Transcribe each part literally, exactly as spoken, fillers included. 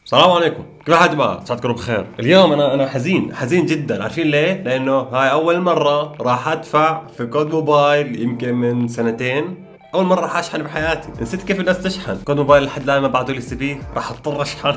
السلام عليكم، كيف حالكم جماعة؟ سعد تكونوا بخير. اليوم انا انا حزين حزين جدا، عارفين ليه؟ لانه هاي اول مرة راح ادفع في كود موبايل يمكن من سنتين. اول مرة راح اشحن بحياتي، نسيت كيف الناس تشحن. كود موبايل لحد الان ما بعثوا لي السي بي، راح اضطر اشحن.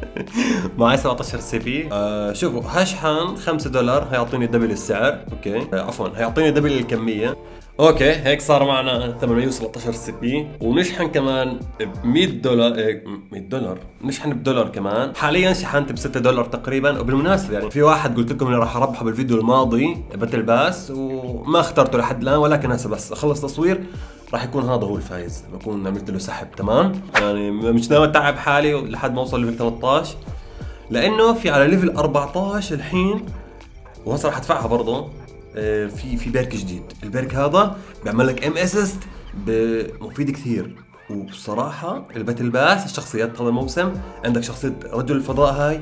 معي سبعطعش سي بي. آه شوفوا، هشحن خمسة دولار هيعطيني دبل السعر، اوكي آه عفوا هيعطيني دبل الكمية. اوكي هيك صار معنا ثمانمية وسبعطعش سي بي، ونشحن كمان ب مية دولار. إيه مية دولار نشحن بدولار كمان. حاليا شحنت ب ستة دولار تقريبا. وبالمناسبة يعني في واحد قلت لكم اني راح اربحه بالفيديو الماضي باتل باس وما اخترته لحد الان، ولكن هسه بس اخلص تصوير راح يكون هذا هو الفايز، بكون عملت له سحب. تمام يعني مش ناوي اتعب حالي لحد ما اوصل ليفل ثمانطعش، لانه في على ليفل أربعطعش الحين، وهسه راح ادفعها برضه. في في بيرك جديد، البيرك هذا بيعمل لك ام اسيست مفيد كثير. وبصراحه الباتل باس الشخصيات هذا الموسم، عندك شخصيه رجل الفضاء هاي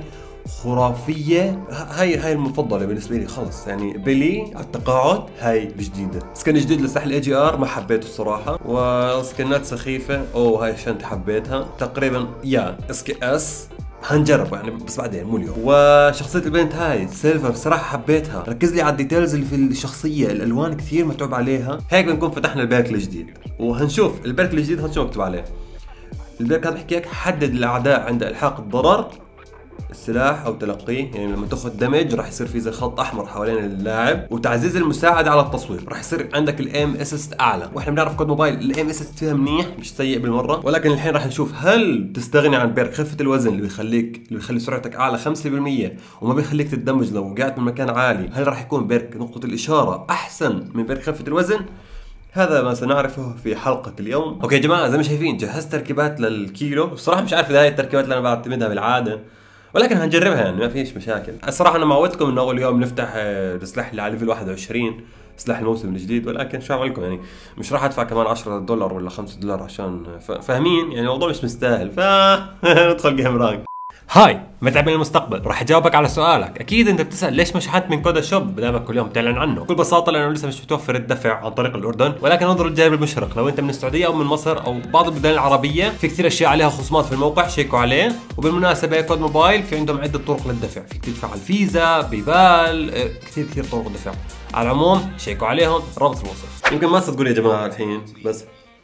خرافيه، هاي هاي المفضله بالنسبه لي خلص. يعني بيلي على التقاعد هاي الجديده. سكن جديد لسلاح الاي جي ار ما حبيته الصراحه، وسكنات سخيفه. اوه هاي شنت حبيتها تقريبا. يا اسكي اس هنجربه يعني بس بعدين مو اليوم. وشخصية البنت هاي سيلفر صراحة حبيتها، ركز لي على الديتيلز اللي في الشخصية، الالوان كثير متعوب عليها. هيك بنكون فتحنا البيرك الجديد، وهنشوف البيرك الجديد هذا شو مكتوب عليه. البيرك هذا بحكي لك حدد الاعداء عند الحاق الضرر السلاح او تلقيه، يعني لما تاخذ دمج راح يصير في زي خط احمر حوالين اللاعب. وتعزيز المساعده على التصويب، راح يصير عندك الايم اسيست اعلى. واحنا بنعرف كود موبايل الايم اسيست فيها منيح مش سيء بالمره. ولكن الحين راح نشوف هل تستغني عن بيرك خفه الوزن اللي بيخليك اللي بيخلي سرعتك اعلى خمسة بالمية وما بيخليك تتدمج لو وقعت من مكان عالي. هل راح يكون بيرك نقطه الاشاره احسن من بيرك خفه الوزن؟ هذا ما سنعرفه في حلقة اليوم. اوكي يا جماعة، زي ما شايفين جهزت تركيبات للكيلو. الصراحة مش عارف اذا هاي التركيبات اللي انا بعتمدها بالعادة، ولكن هنجربها يعني ما فيش مشاكل. الصراحة انا معودتكم انه اول يوم نفتح السلاح اللي على ليفل واحد وعشرين، سلاح الموسم الجديد. ولكن شو اعمل لكم يعني، مش راح ادفع كمان عشرة دولار ولا خمسة دولار عشان فاهمين يعني الموضوع مش مستاهل. ف ندخل جيم رانك. هاي متعب من المستقبل، راح اجاوبك على سؤالك. اكيد انت بتسال ليش ما شحنت من كود الشوب بدامك كل يوم تعلن عنه. بكل بساطه لانه لسه مش متوفر الدفع عن طريق الاردن. ولكن انظر الجانب المشرق، لو انت من السعوديه او من مصر او بعض البلدان العربيه، في كثير اشياء عليها خصومات في الموقع، شيكوا عليه. وبالمناسبه كود موبايل في عندهم عده طرق للدفع، فيك تدفع على الفيزا، بيبال، كثير كثير طرق دفع. على العموم شيكوا عليهم، رابط في الوصف. يمكن ما تصدقوا يا جماعه الحين بس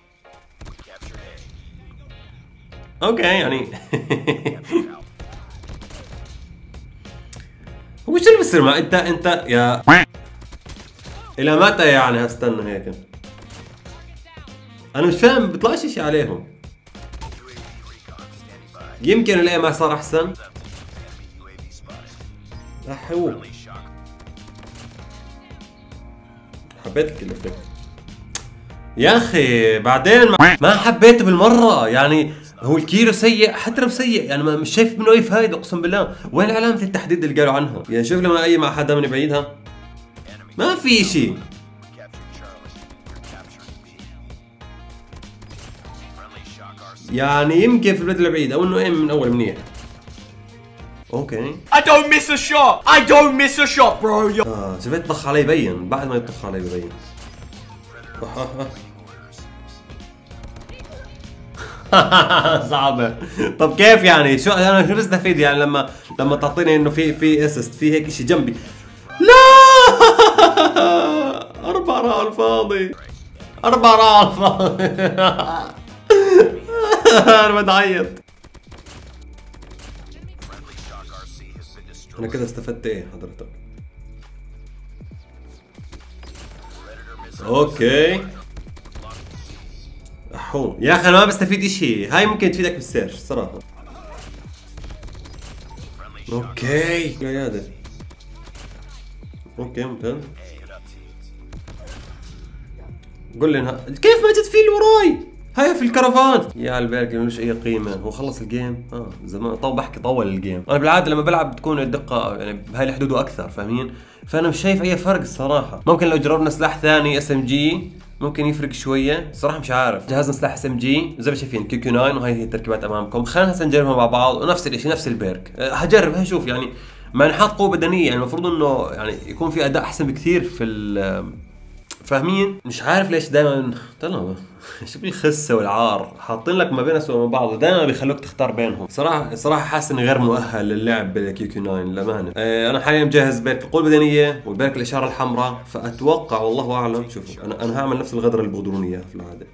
اوكي يعني. هو شو اللي بصير مع انت انت يا الى متى يعني هستنى هيك؟ انا مش فاهم، بيطلعش اشي عليهم. يمكن الاقي ما صار احسن. احو حبيت الافكت يا اخي، بعدين ما, ما حبيته بالمره يعني. هو الكيلو سيء، حتى لو سيء يعني مش شايف منه اي فايده اقسم بالله. وين علامه التحديد اللي قالوا عنها؟ يعني شوف لما اي مع حدا من بعيدها ما في شيء. يعني يمكن في البلد البعيد او انه ايم من اول منيح. اوكي I don't miss a shot I don't miss a shot bro. اه شفت طخ علي يبين، بعد ما يطخ علي يبين. صعبة. طب كيف يعني؟ شو انا شو بستفيد يعني لما لما تعطيني انه في في اسيست في هيك شيء جنبي؟ لا. أربعة راح على الفاضي، أربعة راح على الفاضي. أنا بتعيط. أنا كذا استفدت إيه حضرتك؟ أوكي. أحو يا أخي أنا ما بستفيد إشي، هاي ممكن تفيدك بالسيرش صراحة. أوكي قيادة. أوكي ممتاز. قول لي انها كيف ما جت في اللي وراي؟ هاي في الكرفان يا البيرك ملوش اي قيمه. هو خلص الجيم اه زمان. طول بحكي طول الجيم. انا بالعاده لما بلعب بتكون الدقه يعني بهاي الحدود واكثر فاهمين، فانا مش شايف اي فرق الصراحه. ممكن لو جربنا سلاح ثاني اس ام جي ممكن يفرق شويه الصراحه، مش عارف. جهزنا سلاح اس ام جي زي ما شايفين كيو كيو تسعة، وهي هي التركيبات امامكم. خلينا هسه نجربها مع بعض، ونفس الشيء نفس البيرك. أه هجرب هشوف يعني مع انحاط قوه بدنيه، يعني المفروض انه يعني يكون في اداء احسن بكثير في فاهمين؟ مش عارف ليش دائما طلع شو بالخسه والعار حاطين لك ما بينهم وما بعض ودائما بيخلوك تختار بينهم. صراحه صراحه حاسس اني غير مؤهل للعب بالكيو كيو تسعة للامانه. اه انا حاليا مجهز بيرك القوه البدنيه وبيرك الاشاره الحمراء، فاتوقع والله اعلم. شوفوا انا انا هعمل نفس الغدره اللي بغدروني اياها في العاده.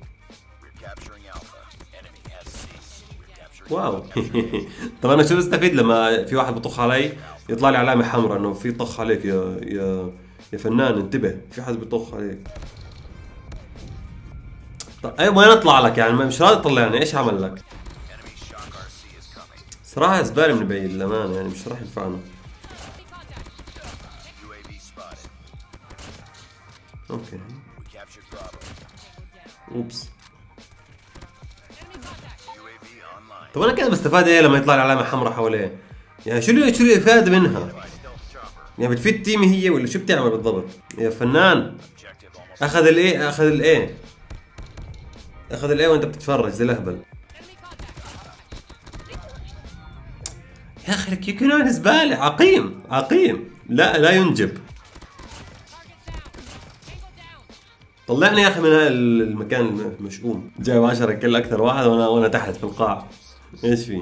واو طب انا شو بستفيد لما في واحد بطخ علي يطلع لي علامه حمراء انه في طخ عليك يا يا يا فنان، انتبه في حد بيطخ عليك. طيب اي وين اطلع لك يعني؟ مش راضي تطلعني، ايش عمل لك؟ صراحه زباله من بعيد للامانه، يعني مش راح ينفعنا. اوكي اوبس. طب انا كده بستفاد ايه لما يطلع لي علامه حمراء حواليه؟ يعني شو اللي شو الافاده منها؟ يعني بتفيد تيمي هي ولا شو بتعمل بالضبط؟ يا فنان اخذ الايه اخذ الايه اخذ الايه وانت بتتفرج زي الاهبل. يا اخي الكيو كيو تسعة زباله، عقيم عقيم، لا لا ينجب. طلعني يا اخي من المكان المشؤوم. جايب عشرة كل اكثر واحد وانا وانا تحت في القاع. ايش في؟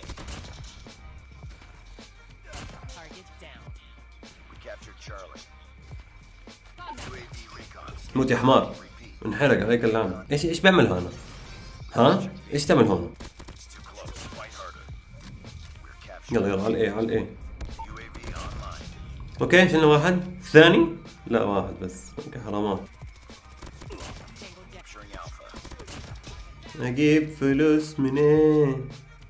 موت يا حمار، انحرق عليك اللعنة. ايش ايش بيعمل هون؟ ها؟ ايش تعمل هون؟ يلا يلا على الايه على الايه. اوكي شلنا واحد، ثاني؟ لا واحد بس، اوكي حرامات. اجيب فلوس منين؟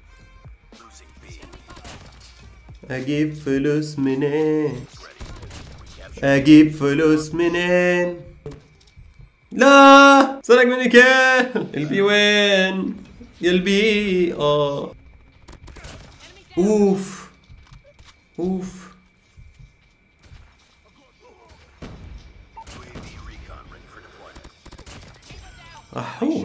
اجيب فلوس منين؟ اجيب فلوس منين؟ لا سرق مني كيل. البي وين؟ يا البي اه اوف اوف. احو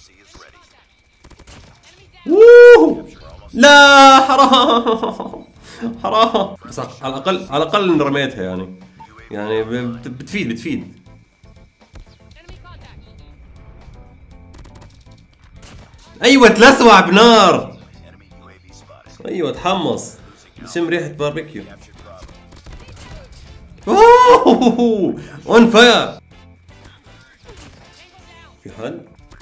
ووو لا حرام حرام. بس على الاقل على الاقل رميتها يعني، يعني بتفيد بتفيد. ايوه تلسوع بنار، ايوه تحمص شم ريحه باربيكيو. اوه اون فاير. في حد؟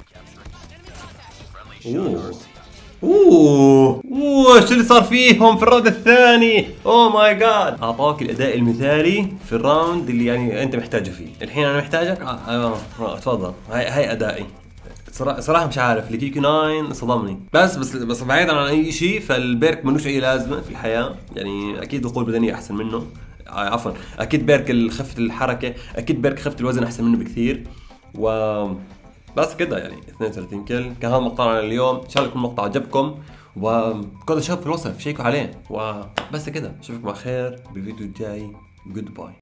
اوه اوه اوه شو اللي صار فيهم في الراوند الثاني؟ اوه ماي جاد. اعطاك الاداء المثالي في الراوند اللي يعني انت محتاجه فيه. الحين انا محتاجك اه, آه. تفضل هاي هاي ادائي. صراحة, صراحة مش عارف الكيو كيو تسعة صدمني. بس بس بس بعيدا عن اي شيء فالبيرك ملوش اي لازمة في الحياة، يعني اكيد القوة البدنية احسن منه. آه عفوا اكيد بيرك خفة الحركة، اكيد بيرك خفة الوزن احسن منه بكثير. و بس كده يعني اثنين وثلاثين كيل. كان هذا مقطعنا اليوم، ان شاء الله يكون المقطع عجبكم، وكل الشباب في الوصف شيكوا عليه. وبس كده، اشوفكم على خير بالفيديو الجاي. جود باي.